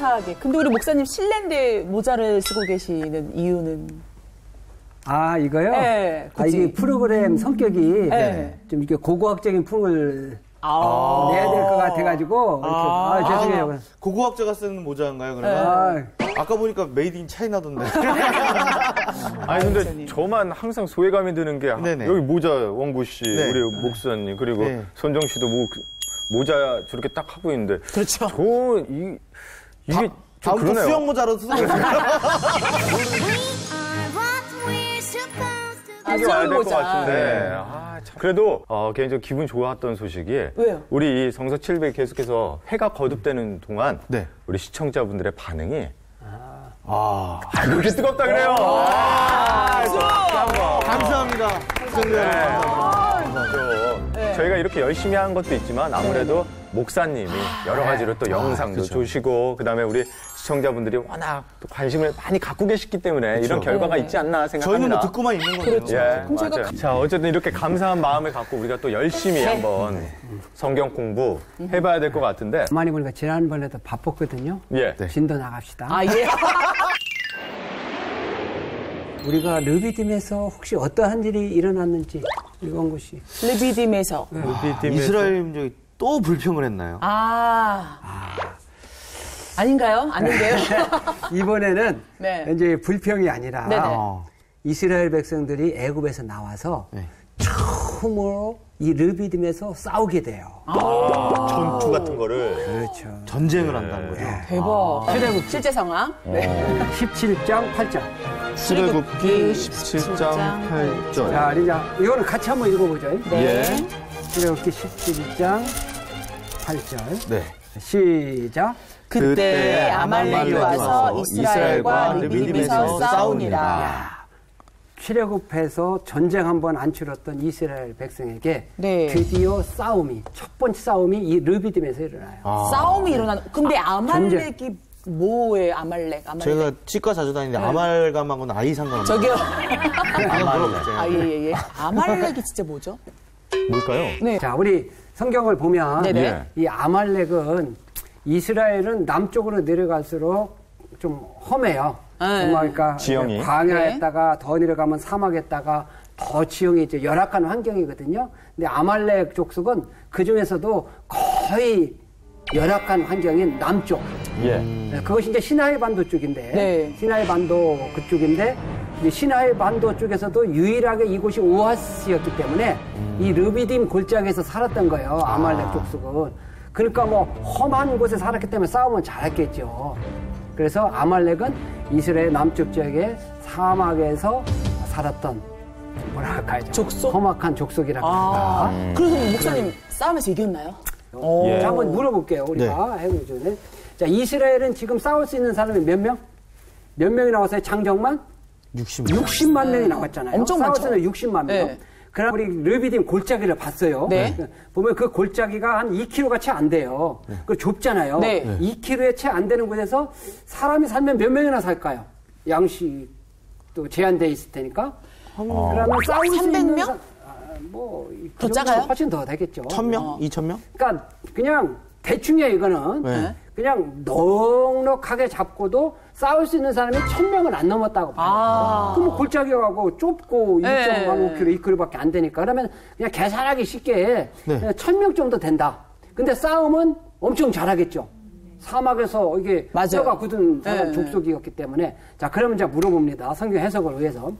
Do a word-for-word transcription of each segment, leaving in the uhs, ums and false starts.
화사하게. 근데 우리 목사님 실내인데 모자를 쓰고 계시는 이유는? 아, 이거요? 네, 아, 이게 프로그램 성격이 네. 좀 이렇게 고고학적인 풍을 아~ 내야 될 것 같아가지고. 이렇게. 아, 아, 죄송해요. 고고학자가 쓰는 모자인가요, 그러면? 아, 아까 보니까 메이드 인 차이나던데. 아니, 근데 저만 항상 소외감이 드는 게 네네. 여기 모자 원구 씨, 네. 우리 목사님, 그리고 네. 선정 씨도 모, 모자 저렇게 딱 하고 있는데. 그렇죠. 저, 이, 이게 다, 다음부터 수영 모자로 쓰고 있어요. 이게 와야 될 것 같은데. 아, 참. 그래도 어, 개인적으로 기분 좋았던 소식이 왜요? 우리 이 성서 칠백 계속해서 회가 거듭되는 동안 네. 우리 시청자분들의 반응이 아, 아 이렇게 뜨겁다 그래요. 아, 아, 감사합니다. 네. 저희가 이렇게 열심히 한 것도 있지만 아무래도 목사님이 여러 가지로 또 영상도 아, 주시고 그다음에 우리 시청자분들이 워낙 또 관심을 많이 갖고 계시기 때문에 그쵸. 이런 결과가 네. 있지 않나 생각합니다. 저희는 뭐 듣고만 있는 거죠. 그렇죠. 예, 맞아요. 자, 어쨌든 이렇게 감사한 마음을 갖고 우리가 또 열심히 네. 한번 성경 공부 해봐야 될 것 같은데. 많이 보니까 지난번에도 바빴거든요. 예. 네. 진도 나갑시다. 아, 예. 우리가 르비딤에서 혹시 어떠한 일이 일어났는지 이건구 씨. 르비딤에서. 네. 아, 이스라엘 민족이 또 불평을 했나요? 아. 아. 아닌가요? 아닌데요? 이번에는 네. 이제 불평이 아니라 어. 이스라엘 백성들이 애굽에서 나와서 네. 처음으로 이 르비딤에서 싸우게 돼요. 아~ 전투 같은 거를. 그렇죠. 전쟁을 네. 한다는 거죠. 네. 대박. 아~ 출애굽 실제 상황. 네. 십칠 장 팔 절. 출애굽기 십칠 장 팔 절. 자, 이제 이거는 같이 한번 읽어보죠. 네. 출애굽기 십칠 장 팔 절. 네. 시작. 그때 아말렉이 와서 이스라엘과 르비딤에서 싸우니라. 출애굽해서 전쟁 한번 안 치렀던 이스라엘 백성에게 네. 드디어 싸움이 첫 번째 싸움이 이 르비딤에서 일어나요. 아. 싸움이 일어나는. 근데 아, 아말렉이 전쟁. 뭐예요, 아말렉? 아말렉. 제가 치과 자주 다니는데 네. 아말감하고는 아예 상관없어요. 저기요. 아말렉. 아, 예, 예, 예. 아말렉이 진짜 뭐죠? 뭘까요? 네. 자, 우리 성경을 보면 네네. 이 아말렉은 이스라엘은 남쪽으로 내려갈수록 좀 험해요. 네. 그러니까 지형이. 광야에다가 더 내려가면 사막에다가 더 지형이 이제 열악한 환경이거든요. 근데 아말렉 족속은 그 중에서도 거의 열악한 환경인 남쪽. 예. 네, 그것이 이제 시나이 반도 쪽인데, 네. 시나이 반도 그쪽인데, 이제 시나이 반도 쪽에서도 유일하게 이곳이 오아시스였기 때문에 음. 이 르비딤 골짜기에서 살았던 거예요. 아말렉 아. 족속은. 그러니까 뭐 험한 곳에 살았기 때문에 싸움은 잘했겠죠. 그래서 아말렉은 이스라엘 남쪽 지역의 사막에서 살았던 뭐라 할까요? 족속? 험악한 족속이라고 아. 합니다. 음. 그래서 목사님 싸움에서 이겼나요? 예. 자, 한번 물어볼게요. 우리가 네. 해보죠. 자, 이스라엘은 지금 싸울 수 있는 사람이 몇 명? 몇 명이 나왔어요? 장정만? 육십만. 육십만 명이 나왔잖아요. 엄청 많죠. 싸울 수는 육십만 명. 네. 그럼 우리 르비딤 골짜기를 봤어요. 네. 보면 그 골짜기가 한 이 킬로미터가 채 안 돼요. 네. 그 좁잖아요. 네. 이 킬로미터에 채 안 되는 곳에서 사람이 살면 몇 명이나 살까요? 양식도 제한돼 있을 테니까. 아. 그러면 싸울 수 삼백 명? 있는 사... 뭐, 더 작아요? 훨씬 더 되겠죠. 천 명? 이천 명? 그러니까 그냥 대충이야 이거는. 네. 그냥 넉넉하게 잡고도 싸울 수 있는 사람이 천 명은 안 넘었다고 봐요. 아. 그럼 골짜기하고 좁고 일 점 오 킬로미터, 이 킬로미터밖에 안 되니까. 그러면 그냥 계산하기 쉽게 네. 천 명 정도 된다. 근데 싸움은 엄청 잘하겠죠. 사막에서 이게 뼈가 굳은 사람 네. 족속이었기 때문에. 자, 그러면 이제 물어봅니다. 성경 해석을 위해서.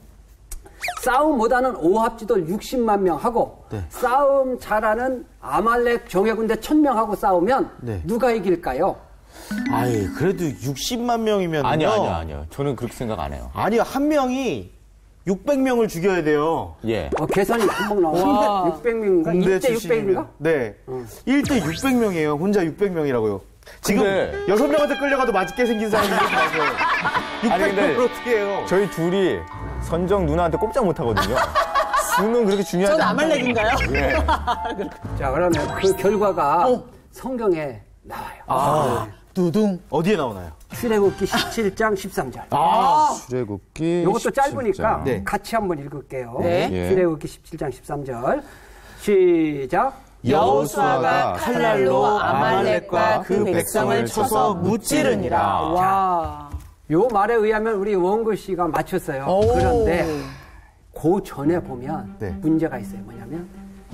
싸움보다는 오합지돌 육십만 명 하고 네. 싸움 잘하는 아말렉 정예군대 천 명 하고 싸우면 네. 누가 이길까요? 아이, 그래도 육십만 명이면 아니요, 아니요, 아니요. 저는 그렇게 생각 안 해요. 아니요, 한 명이 육백 명을 죽여야 돼요. 예. 어, 계산이 금방 나와. 육백 명인가? 일 대 육백인가? 네. 어. 일 대 육백 명이에요. 혼자 육백 명이라고요. 지금 근데... 여섯 명한테 끌려가도 맛있게 생긴 사람이 이렇게 나서요. 육백 명을 어떻게 해요? 저희 둘이 선정 누나한테 꼼짝 못 하거든요. 수는 그렇게 중요하지 않아요. 전 아말렉인가요? 예. 자, 그러면 그 결과가 어. 성경에 나와요. 아, 네. 두둥. 어디에 나오나요? 출애굽기 십칠 장 십삼 절. 아, 출애굽기 이것도 짧으니까 네. 같이 한번 읽을게요. 네. 예. 출애굽기 십칠 장 십삼 절. 시작. 여호수아가 칼날로 아말렉과 그 백성을 쳐서 무찌르니라. 와. 요 말에 의하면 우리 원구 씨가 맞췄어요. 오. 그런데 그 전에 보면 네. 문제가 있어요. 뭐냐면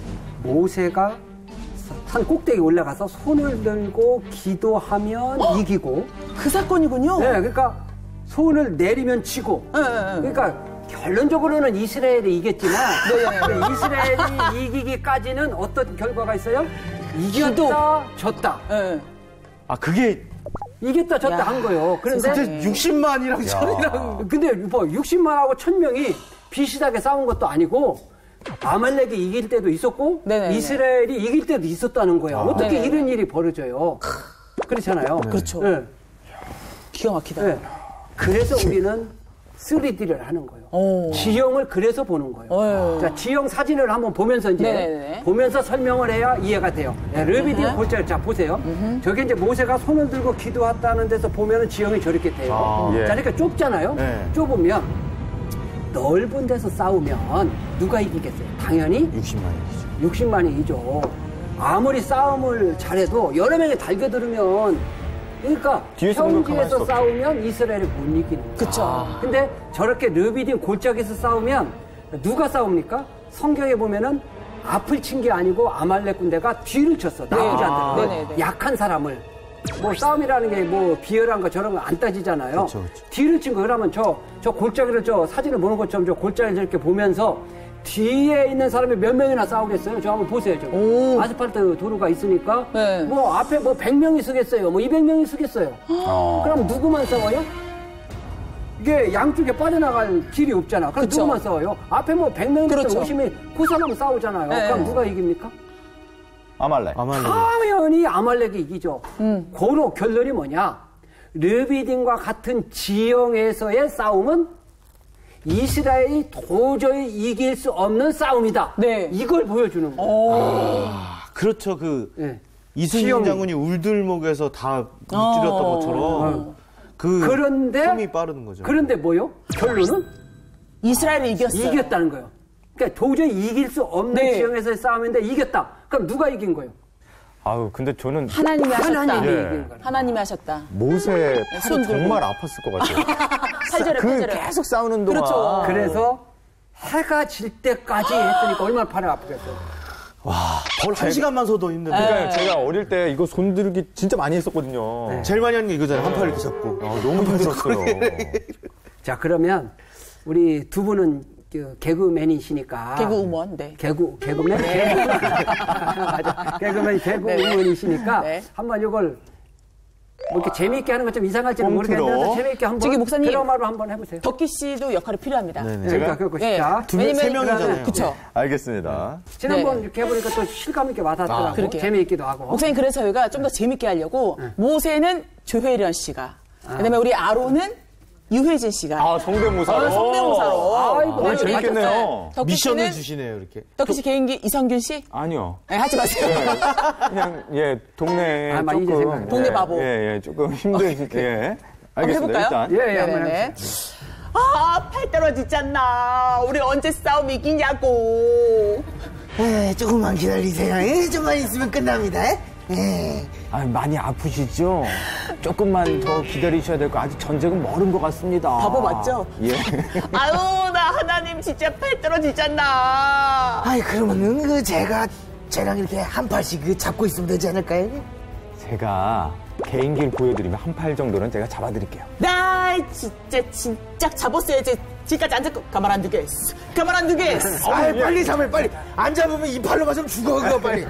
모세가 산 꼭대기 올라가서 손을 들고 기도하면 어? 이기고 그 사건이군요. 네, 그러니까 손을 내리면 치고 네, 네, 네. 그러니까 결론적으로는 이스라엘이 이겼지만 네. 이스라엘이 이기기까지는 어떤 결과가 있어요? 이겼다, 기도. 졌다. 네. 아, 그게 이겼다, 졌다 야. 한 거예요. 그런데 진짜 육십만이랑 천이랑. 근데 뭐 육십만하고 천 명이 비슷하게 싸운 것도 아니고 아말렉이 이길 때도 있었고 네네네. 이스라엘이 이길 때도 있었다는 거야. 어떻게 네네네. 이런 일이 벌어져요? 그렇잖아요. 그렇죠. 네. 기가 막히다. 네. 그래서 우리는 쓰리디를 하는 거예요. 오. 지형을 그래서 보는 거예요. 오. 자, 지형 사진을 한번 보면서 이제 네네네. 보면서 설명을 해야 이해가 돼요. 네, 르비딘 골짜기 자 보세요. 음흠. 저게 이제 모세가 손을 들고 기도했다는 데서 보면은 지형이 저렇게 돼요. 아, 예. 자, 이렇게 좁잖아요. 네. 좁으면 넓은 데서 싸우면 누가 이기겠어요? 당연히 육십만이죠. 육십만이 이기죠. 아무리 싸움을 잘해도 여러 명이 달겨들으면 그러니까 뒤에서 보면 가만히 평지에서 있어. 싸우면 이스라엘이 못 이기는 거야. 그쵸. 근데 저렇게 르비딘 골짜기에서 싸우면 누가 싸웁니까? 성경에 보면은 앞을 친 게 아니고 아말렉 군대가 뒤를 쳤어. 나오지 아. 않더라고. 네네네. 약한 사람을. 뭐 싸움이라는 게 뭐 비열한 거 저런 거 안 따지잖아요. 그쵸, 그쵸. 뒤를 친 거. 그러면 저, 저 골짜기를 저 사진을 보는 것처럼 저 골짜기를 이렇게 보면서 뒤에 있는 사람이 몇 명이나 싸우겠어요? 저 한번 보세요. 저. 오. 아스팔트 도로가 있으니까 네. 뭐 앞에 뭐 백 명이 서겠어요. 뭐 이백 명이 서겠어요. 그럼 누구만 싸워요? 이게 양쪽에 빠져나갈 길이 없잖아. 그럼 그쵸. 누구만 싸워요? 앞에 뭐 백 명이 그렇죠. 오십 명이 그 사람 싸우잖아요. 네. 그럼 누가 이깁니까? 아말렉. 아말렉. 당연히 아말렉이 이기죠. 음. 고로 결론이 뭐냐? 르비딘과 같은 지형에서의 싸움은 이스라엘이 도저히 이길 수 없는 싸움이다. 네. 이걸 보여주는 거예요. 아, 그렇죠. 그 네. 이순신 지형. 장군이 울들목에서 다 무찌렸던 어. 것처럼 그 그런데 힘이 빠른 거죠. 그런데 뭐요? 결론은 이스라엘이 이겼어요. 이겼다는 거예요. 그러니까 도저히 이길 수 없는 네. 지형에서의 싸움인데 이겼다. 그럼 누가 이긴 거예요? 아유, 근데 저는 하나님이 하셨다. 하나님이 예. 이긴 거예요. 하나님이 하셨다. 모세 손 팔이 들고. 정말 아팠을 것 같아요. 팔절에 그 팔절에. 계속 싸우는 동안. 그렇죠. 그래서 해가 질 때까지 했으니까 얼마나 팔이 아프겠어요. 벌 한 시간만 서도 힘든데. 그러니까 제가 어릴 때 이거 손 들기 진짜 많이 했었거든요. 제일 많이 하는 게 이거잖아요. 한 팔 이렇게 잡고. 아, 너무 힘들었어요. 자, 그러면 우리 두 분은 그 개그맨이시니까. 개그우먼, 네. 개그, 개그맨? 개그. 맞아. 개그맨, 개그우먼이시니까. 네. 한번 이걸 뭐 이렇게 재미있게 하는 건 좀 이상할지는 꽁트로. 모르겠는데 재미있게 한번. 저기 목사님. 드라마로 한번 해보세요. 덕기 씨도 역할이 필요합니다. 네네. 그러니까 그거 네. 자, 두 명, 세 왜냐면 명이잖아요. 그쵸. 알겠습니다. 지난번 네. 이렇게 해보니까 또 실감 있게 와닿더라고. 아, 그러게요. 재미있기도 하고. 목사님 그래서 저희가 좀 더 재밌게 하려고 모세는 조혜련 씨가 그다음에 우리 아론은 유혜진 씨가 아, 성대모사로. 어, 성대모사로. 아이고, 네, 우리 재밌겠네요. 맞췄어요. 덕기 미션을 씨는 주시네요, 이렇게. 덕기 씨 개인기 이성균 씨? 아니요. 네, 하지 마세요. 그냥, 예, 동네. 아, 막 이제 조금. 생각나네. 동네 예, 바보. 예, 예, 조금 힘든. 예. 한번 알겠습니다. 해볼까요? 일단. 예, 예, 한번 네네네. 해보세요. 아, 팔 떨어지잖아. 우리 언제 싸움 이기냐고. 에, 조금만 기다리세요. 에, 좀만 있으면 끝납니다. 에. 아, 많이 아프시죠? 조금만 더 기다리셔야 될 거 아직 전쟁은 멀은 것 같습니다. 바보 맞죠? 예. 아유, 나 하나님 진짜 팔 떨어지잖아. 아이, 그러면은 그 제가 쟤랑 이렇게 한 팔씩 그 잡고 있으면 되지 않을까요? 제가 개인기를 보여드리면 한 팔 정도는 제가 잡아드릴게요. 나 진짜 진짜 잡았어야지. 지금까지 안 잡고 가만 안 두겠어. 가만 안 두겠어. 아이, 빨리 잡아요, 빨리. 안 잡으면 이 팔로 맞으면 죽어, 그거 빨리.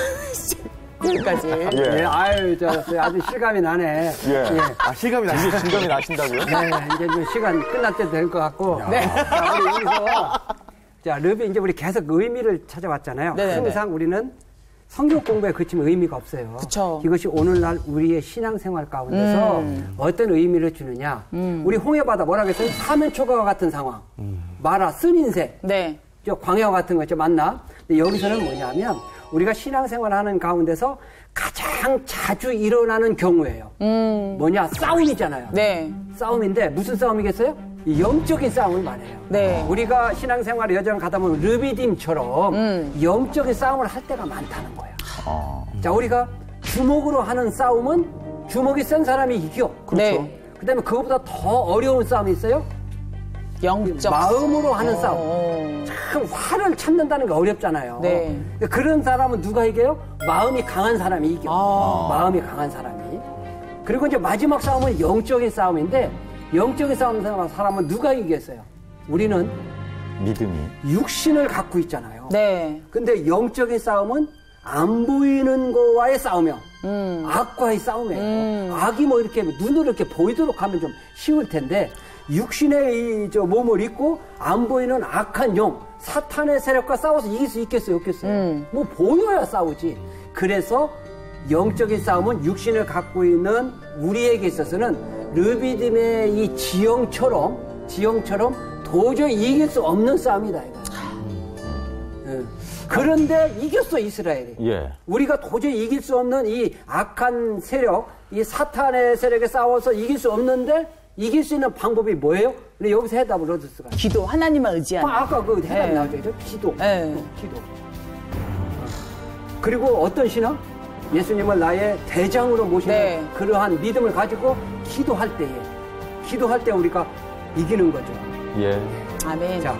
여기까지. 예, 아유, 저, 저 아주 실감이 나네. 예. 아, 실감이 나시죠? 이게 진감이 나신다고요? 네, 이제 좀 시간 끝날 때 될 것 같고. 네. 자, 우리 여기서. 자, 르비, 이제 우리 계속 의미를 찾아왔잖아요. 네네네. 항상 우리는 성경 공부에 그치면 의미가 없어요. 그쵸. 이것이 오늘날 우리의 신앙생활 가운데서 음. 어떤 의미를 주느냐. 우리 홍해바다 뭐라 그랬어요? 사면초가와 같은 상황. 마라, 쓴인생. 네. 저 광야와 같은 거죠, 맞나? 근데 여기서는 뭐냐면 우리가 신앙생활 하는 가운데서 가장 자주 일어나는 경우예요. 음. 뭐냐? 싸움이잖아요. 네. 싸움인데 무슨 싸움이겠어요? 이 영적인 싸움을 말해요. 네. 우리가 신앙생활의 여정을 가다 보면 르비딤처럼 음. 영적인 싸움을 할 때가 많다는 거예요. 아. 자, 우리가 주먹으로 하는 싸움은 주먹이 센 사람이 이겨. 그렇죠. 네. 그다음에 그것보다 더 어려운 싸움이 있어요. 영적 마음으로 하는 어. 싸움. 참 화를 참는다는 게 어렵잖아요. 네. 그런 사람은 누가 이겨요? 마음이 강한 사람이 이겨. 아. 마음이 강한 사람이. 그리고 이제 마지막 싸움은 영적인 싸움인데 영적인 싸움 사람은 누가 이겼어요? 우리는 믿음이. 육신을 갖고 있잖아요. 네. 근데 영적인 싸움은 안 보이는 거와의 싸움이요. 음. 악과의 싸움이에요. 음. 악이 뭐 이렇게 눈으로 이렇게 보이도록 하면 좀 쉬울 텐데 육신의 이 저 몸을 입고 안 보이는 악한 영, 사탄의 세력과 싸워서 이길 수 있겠어요, 없겠어요? 음. 뭐 보여야 싸우지. 그래서 영적인 싸움은 육신을 갖고 있는 우리에게 있어서는 르비딤의 이 지형처럼 지형처럼 도저히 이길 수 없는 싸움이다 이거. 응. 그런데 이겼어 이스라엘이. 예. 우리가 도저히 이길 수 없는 이 악한 세력, 이 사탄의 세력에 싸워서 이길 수 없는데 이길 수 있는 방법이 뭐예요? 근데 여기서 해답을 얻을 수가 있어요. 기도, 하나님만 의지하는. 아, 아까 그 해답 네. 나오죠. 기도. 네. 어, 기도. 그리고 어떤 신앙? 예수님을 나의 대장으로 모시는 네. 그러한 믿음을 가지고 기도할 때에 기도할 때 우리가 이기는 거죠. 예. 아멘. 자,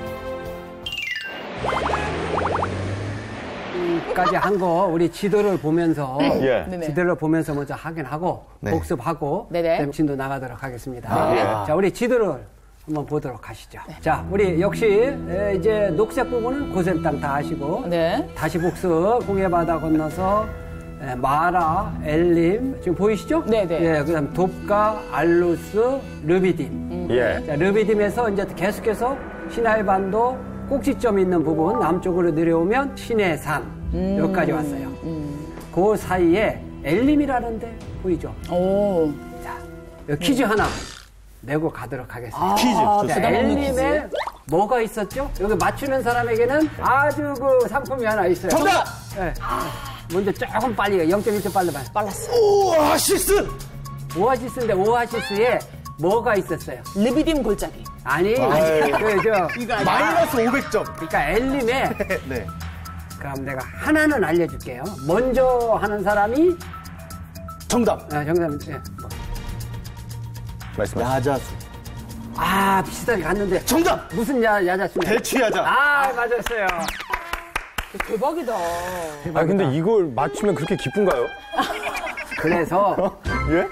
여기까지 한 거 우리 지도를 보면서 예. 네네. 지도를 보면서 먼저 확인하고 네. 복습하고 네네. 그다음에 진도 나가도록 하겠습니다. 아, 예. 자, 우리 지도를 한번 보도록 하시죠. 자, 우리 역시 에, 이제 녹색 부분은 고센 땅 다 하시고 네. 다시 복습 공예 바다 건너서 에, 마라, 엘림 지금 보이시죠? 네네. 예, 그다음 돕가, 알루스, 르비딤. 예. 자, 르비딤에서 이제 계속해서 시나이 반도 꼭지점 있는 부분 남쪽으로 내려오면 시내 산 음. 여기까지 왔어요. 그 사이에 엘림이라는데 보이죠? 오. 자, 여기 퀴즈 하나 내고 가도록 하겠습니다. 퀴즈. 아, 좋습니다. 부담 없는 엘림에 퀴즈. 뭐가 있었죠? 여기 맞추는 사람에게는 아주 그 상품이 하나 있어요. 정답! 네. 먼저 조금 빨리 영 점 일 초 빨리 봐. 빨랐어. 오아시스! 오아시스인데 오아시스에 뭐가 있었어요? 르비딤 골짜기. 아니, 아이. 그, 저, 마이너스 오백 점. 그러니까 엘림에 네. 그럼 내가 하나는 알려줄게요. 먼저 하는 사람이 정답. 아, 정답. 예. 뭐. 말씀하시죠. 야자수. 아, 비슷하게 갔는데 정답! 무슨 야, 야자수냐? 대추야자. 아, 맞았어요. 대박이다. 아 근데 이걸 맞추면 그렇게 기쁜가요? 그래서 예?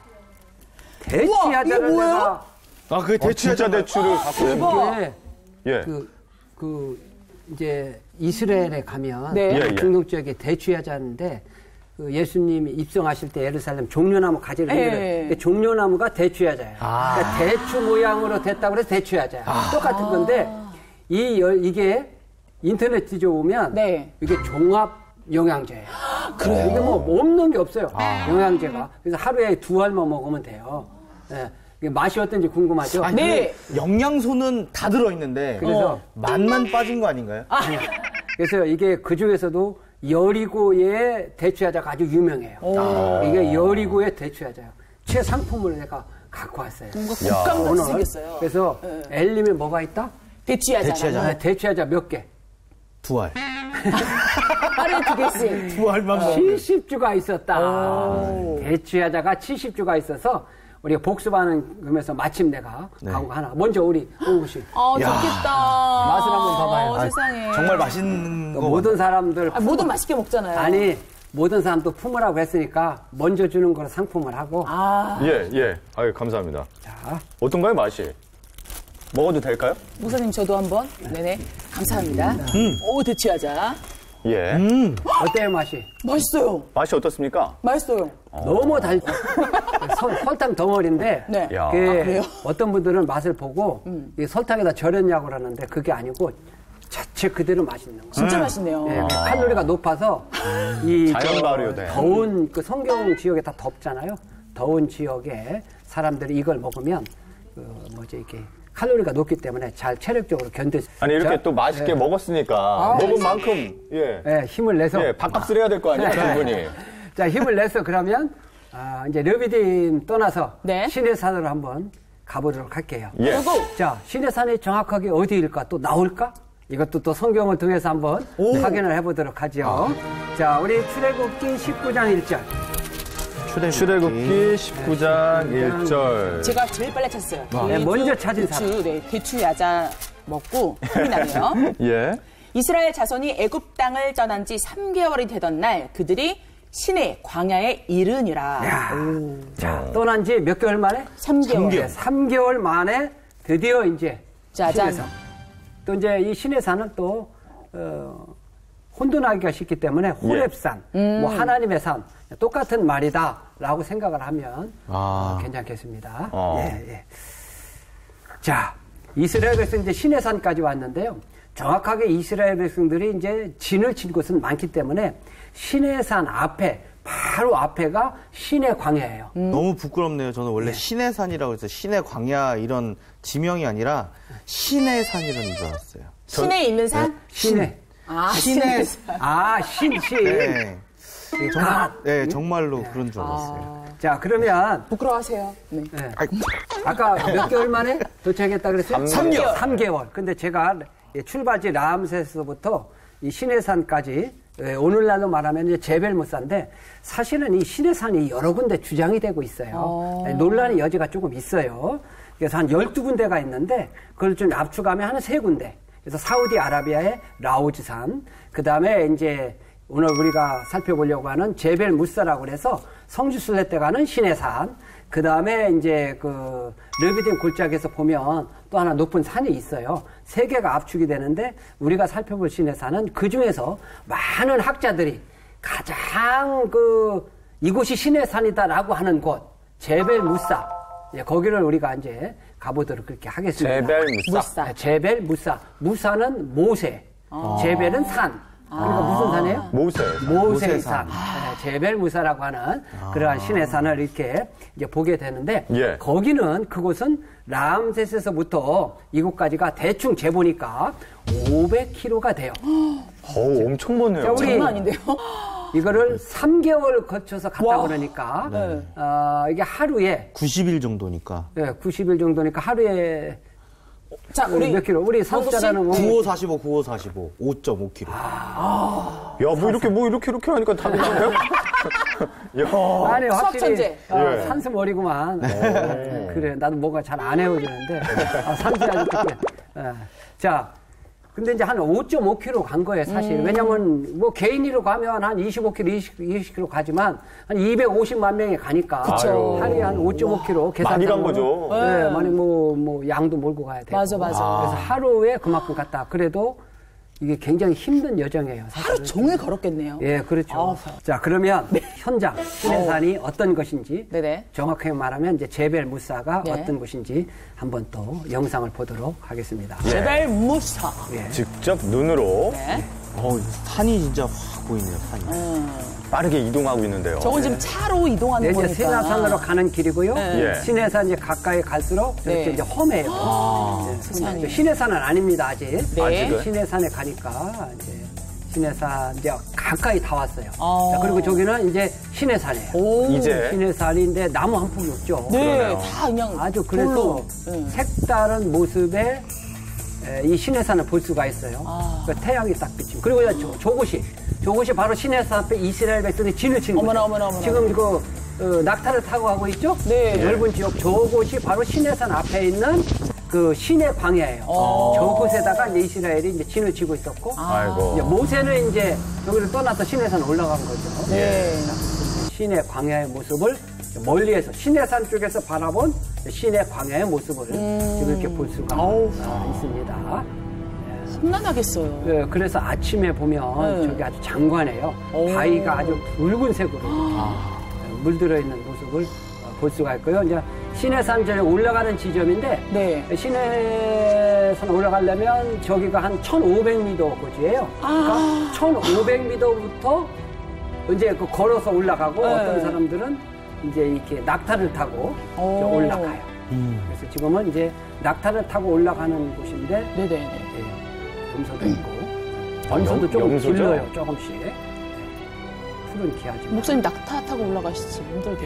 대추야자를 이게 뭐예요? 내가 아, 그게 어, 진짜 대추야자. 대추를 갖고 있는 이게 예. 그, 그, 이제 이스라엘에 가면 네. 예, 예. 중동 지역에 대추야자인데 그 예수님이 입성하실 때 예루살렘 종려나무 가지를 예. 흔들어요. 그 종려나무가 대추야자예요. 그러니까 대추 모양으로 됐다고 해서 대추야자야. 똑같은 건데 이 열- 이게 인터넷 뒤져보면 네. 이게 종합 영양제예요. 그래요? 이게 뭐 없는 게 없어요. 영양제가. 그래서 하루에 두 알만 먹으면 돼요. 예. 이게 맛이 어떤지 궁금하죠? 아니, 네. 근데 영양소는 다 들어있는데. 그래서 어, 맛만 빠진 거 아닌가요? 그래서 이게 그 중에서도 여리고의 대추야자가 아주 유명해요. 이게 여리고의 대추야자예요. 최상품으로 내가 갖고 왔어요. 뭔가 국감같이 생겼어요. 그래서 엘림에 뭐가 있다? 대추야자. 대추야자. 아, 대추야자 몇 개? 두 알. 하루에 두 개씩. 두 알만 먹으면. 칠십 주가 있었다. 대추야자가 칠십 주가 있어서 우리가 복습하는 그러면서 마침 내가 네. 광고 하나. 먼저 우리 홍우 씨. 아, 야. 좋겠다. 맛을 한번 봐봐요. 어, 아, 세상에. 정말 맛있는 거. 모든 사람들 아, 뭐든 맛있게 먹잖아요. 아니 모든 사람도 품으라고 했으니까 먼저 주는 거로 상품을 하고 아, 예, 예. 아유, 감사합니다. 자, 어떤가요, 맛이? 먹어도 될까요? 목사님 저도 한번. 네네. 감사합니다. 오, 대추야자. 예. 어때요 맛이? 맛있어요. 맛이 어떻습니까? 맛있어요. 너무 달 설, 설탕 덩어리인데 네. 야. 그게 아, 그래요? 어떤 분들은 맛을 보고 이 설탕에다 절였냐고 그러는데 그게 아니고 자체 그대로 맛있는 거예요. 진짜 맛있네요. 예, 칼로리가 높아서 이 자연 저 발효된. 더운 그 성경 지역에 다 덥잖아요. 더운 지역에 사람들이 이걸 먹으면 그 뭐지 이렇게 칼로리가 높기 때문에 잘 체력적으로 견딜 수 아니, 이렇게 자, 또 맛있게 예. 먹었으니까 먹은 만큼, 예. 예, 힘을 내서 예, 밥값을 해야 될 거 아니에요, 충분히. 자, 힘을 내서 그러면 아, 이제 르비딤 떠나서 네. 시내산으로 한번 가보도록 할게요. 예. 그리고 자, 시내산이 정확하게 어디일까? 또 나올까? 이것도 또 성경을 통해서 한번 확인을 해보도록 하죠. 아. 자, 우리 출애굽기 십구 장 일 절. 출애굽기, 출애굽기 십구 장 일 절. 제가 제일 빨리 찾았어요. 네, 먼저 찾은 대추, 사람. 네, 대추 야자 먹고 힘이 나네요. 예. 이스라엘 자손이 애굽 땅을 떠난 지 삼 개월이 되던 날 그들이 시내 광야에 이르니라. 야, 자, 떠난 지 몇 개월 만에? 삼 개월. 네, 삼 개월 만에 드디어 이제 짜잔. 시내산. 또 이제 이 시내산은 또 어, 혼돈하기가 쉽기 때문에 호렙산, 예. 음. 뭐 하나님의 산 똑같은 말이다라고 생각을 하면 아. 어, 괜찮겠습니다. 어. 예, 예. 자, 이스라엘 백성 이제 시내산까지 왔는데요. 정확하게 이스라엘 백성들이 이제 진을 친 곳은 많기 때문에 시내산 앞에 바로 앞에가 시내 광야예요. 음. 너무 부끄럽네요. 저는 원래 네. 신의 산이라고 해서 신의 광야 이런 지명이 아니라 신의 산이라는 줄 알았어요. 시내에 있는 산? 네. 시내. 아, 신의 산. 아, 신, 신. 네. 정말, 네, 정말로 네. 그런 줄 알았어요. 아. 자, 그러면. 부끄러워하세요. 네. 네. 아까 몇 개월 만에 도착했다 그랬어요? 삼 개월. 삼 개월. 근데 제가 출발지 람세스부터 이 시내산까지 오늘날로 말하면 이제 제벨무사인데 사실은 이 시내산이 여러 군데 주장이 되고 있어요. 어. 논란의 여지가 조금 있어요. 그래서 한 열두 군데가 있는데 그걸 좀 압축하면 한 세 군데. 그래서 사우디아라비아의 라오즈산, 그 다음에 이제 오늘 우리가 살펴보려고 하는 제벨무사라고 해서 성지순례 때 가는 시내산, 그 다음에 이제 그 르비딘 골짜기에서 보면 또 하나 높은 산이 있어요. 세 개가 압축이 되는데 우리가 살펴볼 시내산은 그 중에서 많은 학자들이 가장 그 이곳이 시내산이다라고 하는 곳 제벨무사. 예, 거기를 우리가 이제 가보도록 그렇게 하겠습니다. 제벨무사. 네, 제벨무사. 무사는 모세. 아. 제벨은 산. 그러니까 아. 무슨 산이에요? 모세. 모세산. 네, 제벨무사라고 하는 아. 그러한 신의 산을 이렇게 이제 보게 되는데 예. 거기는 그곳은 람세스에서부터 이곳까지가 대충 재보니까 오백 킬로미터가 돼요. 오, 엄청 머네요. 장난 아닌데요? 이거를 삼 개월 거쳐서 갔다 와. 그러니까 네. 어, 이게 하루에 구십 일 정도니까. 네, 구십 일 정도니까 하루에 자, 우리 몇 킬로? 우리 사업자라는 구오 사십오, 구오 사십오, 오 점 오 킬로미터. 아. 야, 뭐 이렇게 뭐 이렇게 이렇게 하니까 답이 나와요? 야. 아니, 확실히 어, 예. 산수 머리구만. 네. 그래, 나도 뭐가 잘 안 헤어지는데 아, 산수 아주 좋게. 네. 자. 근데 이제 한 오 점 오 킬로미터 간 거예요, 사실. 음. 왜냐면, 뭐, 개인으로 가면 한 이십오 킬로미터, 이십, 이십 킬로미터 가지만, 한 이백오십만 명이 가니까. 그쵸. 하루에 한 오 점 오 킬로미터 계산. 많이 간 거죠. 네, 네. 많이 뭐, 뭐, 양도 몰고 가야 돼요. 맞아, 맞아. 아. 그래서 하루에 그만큼 갔다. 그래도 이게 굉장히 힘든 여정이에요. 사실은. 하루 종일 걸었겠네요. 예, 그렇죠. 아. 자, 그러면 네. 현장, 시내산이 어. 어떤 것인지. 네네. 정확하게 말하면 이제 제벨무사가 네. 어떤 곳인지 한번 또 영상을 보도록 하겠습니다. 예. 제벨무사. 예. 직접 눈으로. 네. 어, 산이 진짜 확 보이네요, 산이. 음. 빠르게 이동하고 있는데요. 저건 지금 차로 이동하는 네, 거니까. 이제 세나산으로 가는 길이고요. 네. 예. 시내산 이제 가까이 갈수록 이렇게 네. 이제 험해요. 아, 네. 세상에. 시내산은 아닙니다, 아직. 네. 아직은? 시내산에 가니까 이제 시내산 이제 가까이 다 왔어요. 아. 자, 그리고 저기는 이제 시내산이에요. 오. 이제. 시내산인데 나무 한 폭이 없죠. 네, 그러네요. 다 그냥 아주 그래서 돌로. 네. 색다른 모습의 에, 이 시내산을 볼 수가 있어요. 아. 그 태양이 딱 비치고. 그리고 저, 저곳이, 저곳이 바로 시내산 앞에 이스라엘 백성이 진을 치는 어머나, 거죠. 어머나, 어머나. 지금 그 어, 낙타를 타고 가고 있죠? 네. 넓은 지역, 저곳이 바로 시내산 앞에 있는 그 시내 광야예요. 어. 저곳에다가 이제 이스라엘이 이제 진을 치고 있었고, 아이고. 이제 모세는 이제 여기를 떠나서 시내산 올라간 거죠. 네. 시내 광야의 모습을 멀리에서 시내산 쪽에서 바라본 시내 광야의 모습을 음. 지금 이렇게 볼 수가 아우. 어, 있습니다. 험난하겠어요. 네, 그래서 아침에 보면 네. 저기 아주 장관해요. 오. 바위가 아주 붉은색으로 아. 물들어 있는 모습을 볼 수가 있고요. 이제 시내산 저기 올라가는 지점인데 네. 시내산 올라가려면 저기가 한 천오백 미터 고지예요. 그러니까 아. 천오백 미터부터 이제 그 걸어서 올라가고 네. 어떤 사람들은 이제 이렇게 낙타를 타고 오. 이제 올라가요. 음. 그래서 지금은 이제 낙타를 타고 올라가는 곳인데 네네네. 예, 염소도 있고 원소도 염- 조금 염소죠? 길러요, 조금씩. 예. 푸른 기아지만. 목사님 낙타 타고 올라가시지 힘들게.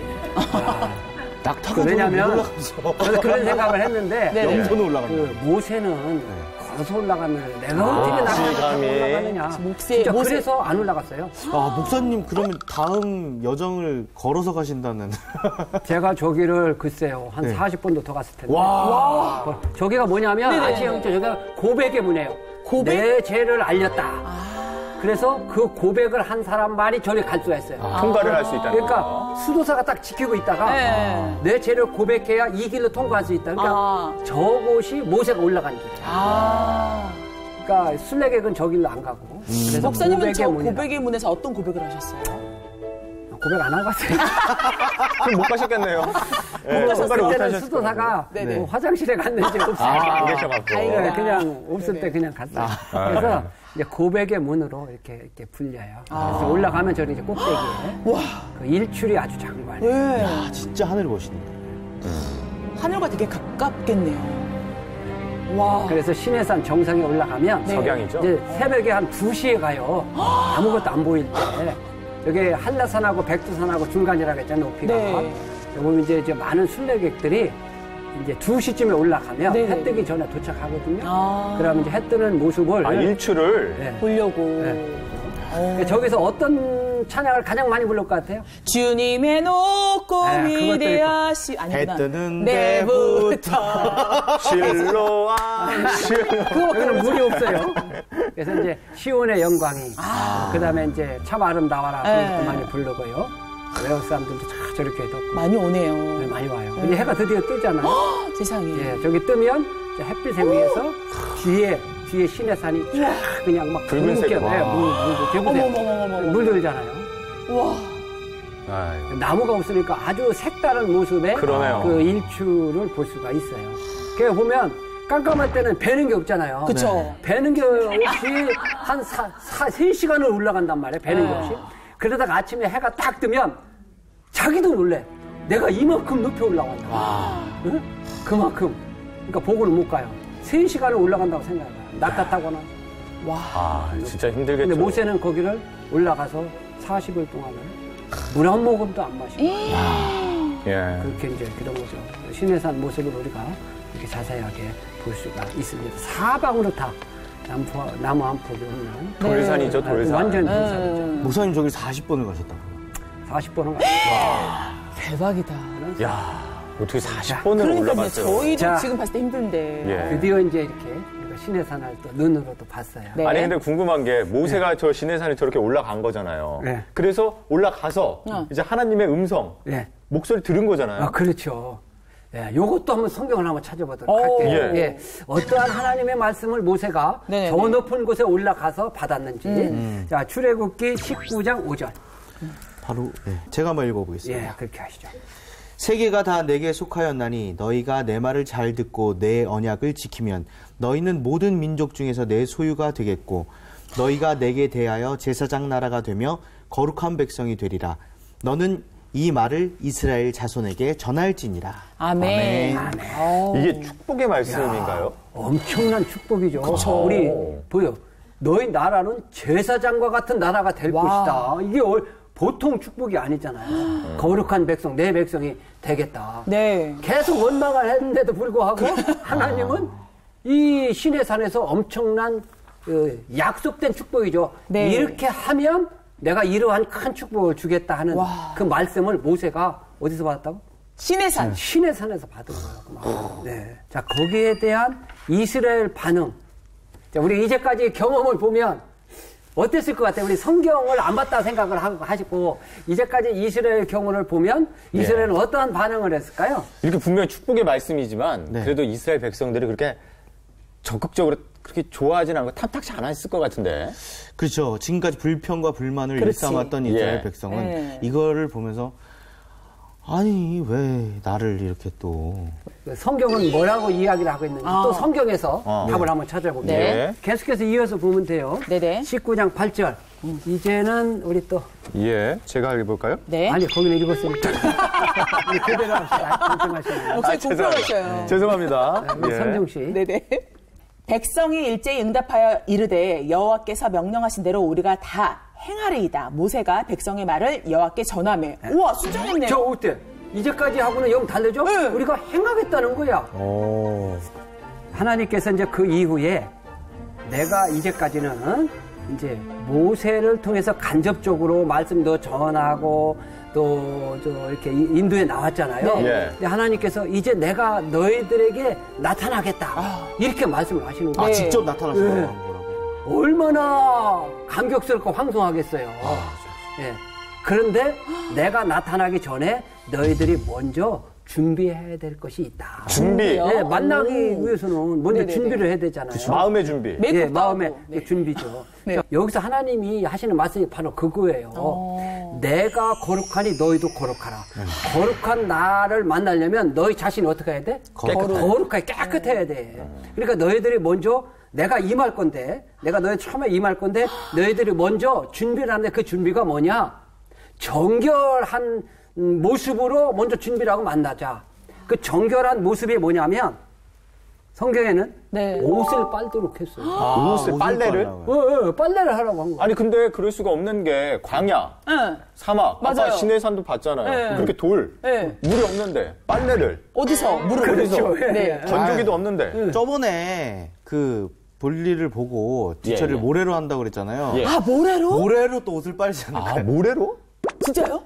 낙타가 그 왜냐면 올라가서 그래서 그런 생각을 했는데 네네. 염소는 올라갑니다. 그 모세는 걸어서 올라가면 내가 어떻게 나가서 올라가느냐. 목세, 진짜 모세. 그래서 안 올라갔어요. 아, 목사님 그러면 다음 여정을 걸어서 가신다는. 제가 저기를 글쎄요 한 네. 사십 번도 더 갔을 텐데. 와. 와. 저기가 뭐냐면 네네. 아시아 형제 저기가 고백의 문이에요. 고백? 내 죄를 알렸다. 그래서 그 고백을 한 사람만이 저리 갈 수가 있어요. 통과를 할 수 있다는 거. 그러니까 수도사가 딱 지키고 있다가 네. 내 죄를 고백해야 이 길로 통과할 수 있다. 그러니까 아. 저곳이 모세가 올라간 길이에요. 아. 그러니까 순례객은 저 길로 안 가고. 그래서 목사님은 저 문이다. 고백의 문에서 어떤 고백을 하셨어요? 고백 안 하고 갔어요. 그럼 못 가셨겠네요. 예, 못 통과를 못 그때는 하셨을 수도사가 네네. 뭐 화장실에 갔는지 없어요. 아, 안 계셔갖고. 다행이다. 네, 그냥 없을 네네. 때 그냥 갔어요. 아, 그래서 네. 이제 고백의 문으로 이렇게 이렇게 불려요. 그래서 올라가면 저기 이제 꼭대기에 그 일출이 아주 장관이에요. 네. 아, 진짜 하늘이 멋있네. 하늘과 되게 가깝겠네요. 와. 그래서 신해산 정상에 올라가면 네. 석양이죠. 이제 새벽에 한 두 시에 가요. 아무것도 안 보일 때. 여기 한라산하고 백두산하고 중간이라고 했잖아요, 높이가. 네. 보면 이제, 이제 많은 순례객들이 이제 두 시쯤에 올라가면 네. 해 뜨기 전에 도착하거든요. 아. 그러면 이제 해 뜨는 모습을 아, 일출을. 네. 보려고. 네. 그러니까 저기서 어떤 찬양을 가장 많이 부를 것 같아요? 주님의 높고 네, 그것도 위대하시 아니구나. 해 뜨는 내부터 실로암 실로. 여기는 물이 없어요. 그래서 이제 시온의 영광이, 그 다음에 이제 참 아름다워라. 네. 그것도 많이 부르고요. 외국 사람들도 다 저렇게 해도 많이 오네요. 네, 많이 와요. 이제 해가 드디어 뜨잖아요. 세상에. 예, 저기 뜨면 이제 햇빛에 의해서 뒤에, 뒤에 시내산이 쫙 그냥 막 붉은색으로. 붉게, 네, 물, 물, 물, 어머머머머머. 물들잖아요. 와. 아이고. 나무가 없으니까 아주 색다른 모습의 그러네요. 그 일출을 볼 수가 있어요. 그래 보면 깜깜할 때는 배는 게 없잖아요. 그쵸. 배는 게 없이 한 사, 사, 세 시간을 올라간단 말이에요. 배는 게 아. 없이. 그러다가 아침에 해가 딱 뜨면 자기도 놀래. 내가 이만큼 높이 올라간다. 응? 그만큼. 그러니까 보고는 못 가요. 세 시간을 올라간다고 생각해요. 낙타 타거나. 아, 진짜 힘들겠죠. 근데 모세는 거기를 올라가서 사십 일 동안을 물 한 모금도 안 마시고 예. 그렇게 이제 그런 거죠. 신해산 모습을 우리가 이렇게 자세하게 볼 수가 있습니다. 사방으로 다 나무, 나무 한 폭이 없는 돌산이죠, 돌산. 완전 네. 돌산이죠. 목사님 저기 사십 번을 가셨다고요. 사십 번은 갔어요. 대박이다. 야, 어떻게 사십 번을 그러니까 올라갔어요. 저희도 자. 지금 봤을 때 힘든데. 예. 드디어 이제 이렇게 우리가 신해산을 또 눈으로도 봤어요. 네. 아니 근데 궁금한 게 모세가 저 시내산에 저렇게 올라간 거잖아요. 네. 그래서 올라가서 어. 이제 하나님의 음성, 네. 목소리 들은 거잖아요. 아, 그렇죠. 예, 요것도 한번 성경을 한번 찾아보도록 오. 할게요. 예. 예. 어떠한 하나님의 말씀을 모세가 네네네. 저 높은 곳에 올라가서 받았는지. 자, 출애굽기 십구 장 오 절. 바로 네, 제가 한번 읽어보겠습니다. 예, 그렇게 하시죠. 세계가 다 내게 속하였나니 너희가 내 말을 잘 듣고 내 언약을 지키면 너희는 모든 민족 중에서 내 소유가 되겠고 너희가 내게 대하여 제사장 나라가 되며 거룩한 백성이 되리라. 너는 이 말을 이스라엘 자손에게 전할지니라. 아멘. 어우. 이게 축복의 말씀인가요? 엄청난 축복이죠. 그쵸. 우리 보여. 너희 나라는 제사장과 같은 나라가 될 와. 것이다. 이게 얼- 보통 축복이 아니잖아요. 거룩한 백성, 내 백성이 되겠다. 네. 계속 원망을 했는데도 불구하고 하나님은 이 시내산에서 엄청난 그 약속된 축복이죠. 네. 이렇게 하면 내가 이러한 큰 축복을 주겠다 하는 와. 그 말씀을 모세가 어디서 받았다고? 신해산. 시내산에서 받은 거예요. 네. 자, 거기에 대한 이스라엘 반응. 자, 우리 이제까지 경험을 보면 어땠을 것 같아요? 우리 성경을 안 봤다 생각을 하고 하시고 이제까지 이스라엘 경험을 보면 이스라엘은 네. 어떠한 반응을 했을까요? 이렇게 분명히 축복의 말씀이지만 네. 그래도 이스라엘 백성들이 그렇게 적극적으로 그렇게 좋아하진 않고 탐탁치 않았을 것 같은데. 그렇죠. 지금까지 불평과 불만을 그렇지. 일삼았던 이스라엘 예. 백성은 네. 이거를 보면서 아니 왜 나를 이렇게 또 성경은 뭐라고 이야기를 하고 있는지 아. 또 성경에서 어. 답을 한번 찾아볼게요. 네. 계속해서 이어서 보면 돼요. 네네. 십구 장 팔 절. 이제는 우리 또 예, 제가 읽어볼까요? 네. 아니 거기는 읽었으니까 우리 그대로 합시다. 걱정하시나요? 목소리 고프로하셔요. 죄송합니다. 우리 예. 선정 씨. 네네. 백성이 일제히 응답하여 이르되 여호와께서 명령하신 대로 우리가 다 행하리이다. 모세가 백성의 말을 여호와께 전하매. 우와 순종했네요. 저 어때? 이제까지 하고는 영 달라져? 네. 우리가 행하겠다는 거야. 오. 하나님께서 이제 그 이후에 내가 이제까지는 이제 모세를 통해서 간접적으로 말씀도 전하고 또 저 이렇게 인도에 나왔잖아요. 네. 근데 하나님께서 이제 내가 너희들에게 나타나겠다. 아. 이렇게 말씀을 하시는 거예요. 아, 네. 직접 나타나시는 네. 거라고. 얼마나 감격스럽고 황송하겠어요. 예. 그런데 내가 나타나기 전에 너희들이 먼저 준비해야 될 것이 있다. 준비. 예, 만나기 오. 위해서는 먼저 네네네. 준비를 해야 되잖아요. 마음의 준비. 메이크업도 예, 마음의 하고. 네. 준비죠. 네. 자, 여기서 하나님이 하시는 말씀이 바로 그거예요. 어. 내가 거룩하니 너희도 거룩하라. 거룩한 나를 만나려면 너희 자신이 어떻게 해야 돼? 거룩. 거룩하게 깨끗해야 돼. 그러니까 너희들이 먼저 내가 임할 건데, 내가 너희 처음에 임할 건데, 너희들이 먼저 준비를 하는데 그 준비가 뭐냐? 정결한 모습으로 먼저 준비를 하고 만나자. 그 정결한 모습이 뭐냐면 성경에는 네. 옷을 빨도록 했어요. 아, 옷을 빨래를? 어, 어, 빨래를 하라고 한 거예요. 아니 근데 그럴 수가 없는 게 광야, 응. 사막, 맞아요. 아까 시내산도 봤잖아요. 네. 그렇게 돌, 네. 물이 없는데 빨래를 어디서 물을 어디서? 그렇죠. 네. 건조기도 없는데. 저번에 그 볼일을 보고 뒤처리를 예, 예. 모래로 한다고 그랬잖아요. 예. 아 모래로? 모래로 또 옷을 빨지 아 않을까요? 모래로? 진짜요?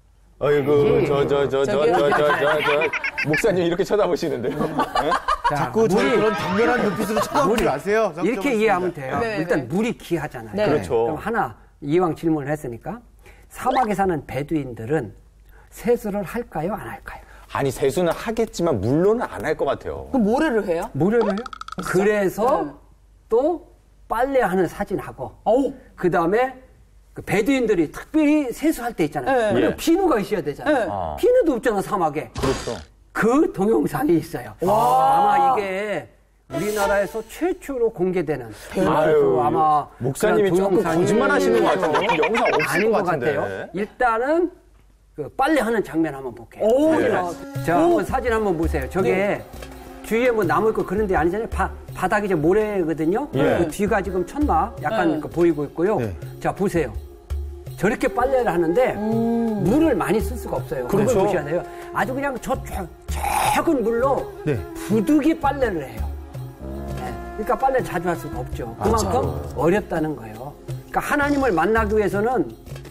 아이고 저 저 저 저 저기요? 저 저 저 목사님 이렇게 쳐다보시는데요. 네? 자, 자꾸 저를 물이 그런 당연한 눈빛으로 쳐다보지 마세요. 이렇게 이해하면 돼요. 네, 일단 네. 물이 귀하잖아요. 네. 그렇죠. 그럼 하나 이왕 질문을 했으니까 사막에 사는 베두인들은 세수를 할까요, 안 할까요? 아니 세수는 하겠지만 물로는 안 할 것 같아요. 그럼 모래를 해요? 모래를 해요. 그래서 네. 또 빨래하는 사진하고 어우. 그 다음에 그 베두인들이 특별히 세수할 때 있잖아요. 네. 그리고 예. 비누가 있어야 되잖아요. 네. 아. 비누도 없잖아, 사막에. 그렇죠. 그 동영상이 있어요. 아마 이게 우리나라에서 최초로 공개되는 아유, 아마 목사님이 그런 조금 동영상이 거짓말 하시는 것 같은데 그 영상 없을 아닌 것 것 같은데. 같아요. 일단은 그 빨래하는 장면 한번 볼게요. 오, 사진. 야. 자, 한번 사진 한번 보세요. 저게 주위에 뭐 나무 있고 그런 데 아니잖아요. 바, 바닥이 이제 모래거든요. 예. 그 뒤가 지금 천막 약간 네. 그 보이고 있고요. 네. 자, 보세요. 저렇게 빨래를 하는데 물을 많이 쓸 수가 없어요. 그걸 그렇죠. 보셔야 돼요. 아주 그냥 저 저- 작은 물로 네. 부득이 빨래를 해요. 네. 그러니까 빨래 자주 할 수가 없죠. 그만큼 어렵다는 거예요. 그러니까 하나님을 만나기 위해서는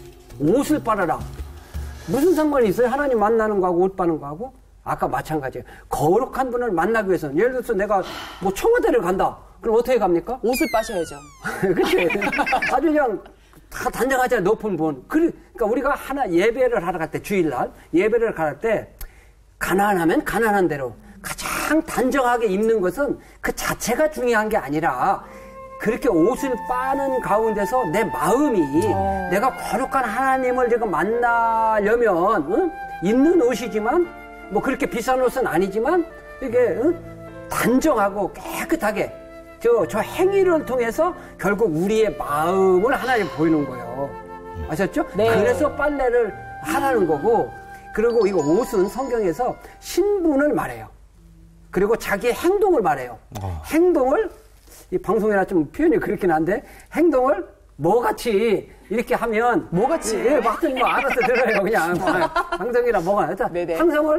옷을 빨아라. 무슨 상관이 있어요? 하나님 만나는 거하고 옷 빠는 거하고? 아까 마찬가지예요. 거룩한 분을 만나기 위해서는 예를 들어서 내가 뭐 청와대를 간다. 그럼 어떻게 갑니까? 옷을 빠셔야죠. 그치? 아주 그냥 다 단정하잖아요. 높은 분. 그러니까 우리가 하나 예배를 하러 갈 때, 주일날 예배를 갈 때 가난하면 가난한 대로 가장 단정하게 입는 것은 그 자체가 중요한 게 아니라 그렇게 옷을 빠는 가운데서 내 마음이 어. 내가 거룩한 하나님을 지금 만나려면 응? 입는 옷이지만 뭐 그렇게 비싼 옷은 아니지만 이게 응? 단정하고 깨끗하게 저, 저 행위를 통해서 결국 우리의 마음을 하나님 보이는 거예요. 아셨죠? 네. 그래서 빨래를 하라는 거고 그리고 이거 옷은 성경에서 신분을 말해요. 그리고 자기의 행동을 말해요. 행동을 이 방송이라 좀 표현이 그렇긴 한데 행동을 뭐같이 이렇게 하면 뭐같이? 예, 하여튼 뭐 알아서 들어요. 그냥 방송이라 뭐가 네네. 항성을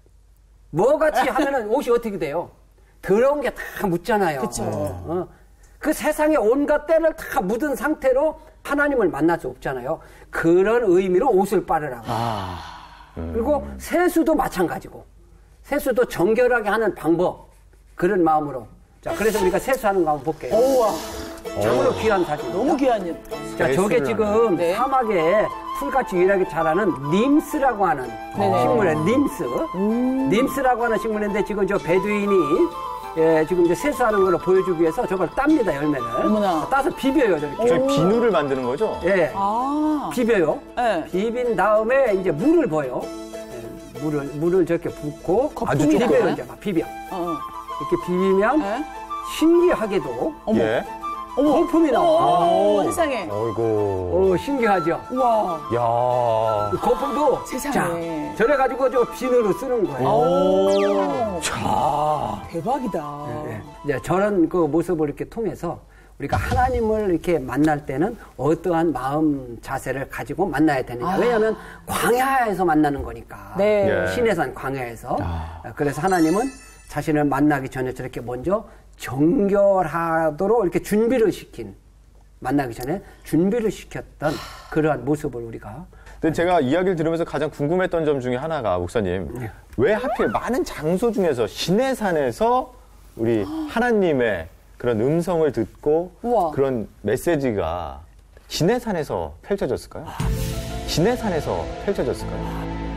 뭐같이 하면은 옷이 어떻게 돼요? 더러운 게 다 묻잖아요. 그쵸. 어. 그 세상에 온갖 때를 다 묻은 상태로 하나님을 만날 수 없잖아요. 그런 의미로 옷을 빨으라고. 아. 그리고 세수도 마찬가지고. 세수도 정결하게 하는 방법. 그런 마음으로. 자, 그래서 우리가 세수하는 거 한번 볼게요. 오와. 참으로 귀한 사진. 너무 귀한 일. 자, 저게 세수를 지금 네. 사막에 풀같이 유일하게 자라는 님스라고 하는 네네. 식물이에요. 님스. 님스라고 하는 식물인데 지금 저 베두인이 예, 지금 이제 세수하는 걸 보여주기 위해서 저걸 tab니다, 열매를. 어머나. 따서 비벼요, 저렇게. 저희 비누를 만드는 거죠? 예. 아. 비벼요. 네. 비빈 다음에 이제 물을 부어요. 예, 물을, 물을 저렇게 붓고. 거품이 비벼요, 나와요? 이제 막 비벼. 어. 이렇게 비비면 네. 신기하게도 어머. 예. 거품이 나와. 어, 세상에. 어이구. 오, 신기하죠? 우와. 야. 그 거품도 세상에. 자, 저래가지고 저 비누로 쓰는 거예요. 오. 자. 대박이다. 네. 이제 저런 그 모습을 이렇게 통해서 우리가 하나님을 이렇게 만날 때는 어떠한 마음 자세를 가지고 만나야 되느냐. 아. 왜냐하면 광야에서 만나는 거니까. 네. 예. 신의 산 광야에서. 그래서 하나님은 자신을 만나기 전에 저렇게 먼저 정결하도록 이렇게 준비를 시킨, 만나기 전에 준비를 시켰던 그러한 모습을 우리가. 근데 제가 이야기를 들으면서 가장 궁금했던 점 중에 하나가, 목사님, 네. 왜 하필 많은 장소 중에서 시내산에서 우리 하나님의 그런 음성을 듣고 우와. 그런 메시지가 시내산에서 펼쳐졌을까요? 시내산에서 펼쳐졌을까요?